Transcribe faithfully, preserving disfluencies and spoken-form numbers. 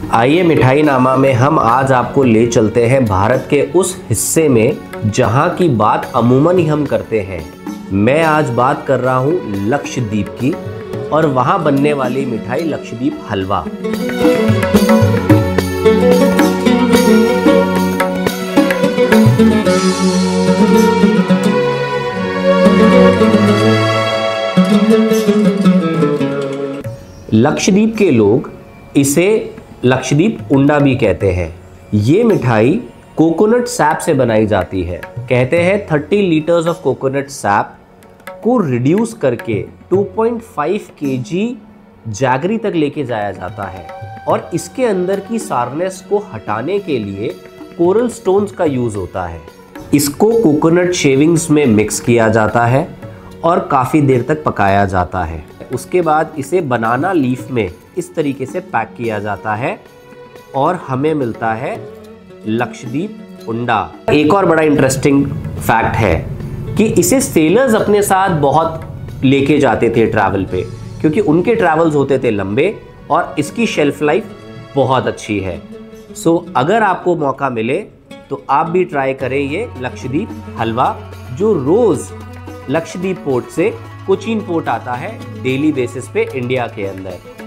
आइए मिठाई नामा में हम आज आपको ले चलते हैं भारत के उस हिस्से में जहां की बात अमूमन ही हम करते हैं। मैं आज बात कर रहा हूं लक्षद्वीप की और वहां बनने वाली मिठाई लक्षद्वीप हलवा। लक्षद्वीप के लोग इसे लक्षद्वीप उंडा भी कहते हैं। ये मिठाई कोकोनट सैप से बनाई जाती है। कहते हैं तीस लीटर्स ऑफ कोकोनट सैप को रिड्यूस करके दो पॉइंट पाँच केजी जैगरी तक लेके जाया जाता है और इसके अंदर की सारनेस को हटाने के लिए कोरल स्टोन्स का यूज होता है। इसको कोकोनट शेविंग्स में मिक्स किया जाता है और काफ़ी देर तक पकाया जाता है। उसके बाद इसे बनाना लीफ में इस तरीके से पैक किया जाता है और हमें मिलता है लक्षद्वीप उंडा। एक और बड़ा इंटरेस्टिंग फैक्ट है कि इसे सेलर्स अपने साथ बहुत लेके जाते थे ट्रैवल पे, क्योंकि उनके ट्रैवल्स होते थे लंबे और इसकी शेल्फ लाइफ बहुत अच्छी है। सो अगर आपको मौका मिले तो आप भी ट्राई करें ये लक्षद्वीप हलवा, जो रोज लक्षद्वीप पोर्ट से कोचीन पोर्ट आता है डेली बेसिस पे इंडिया के अंदर।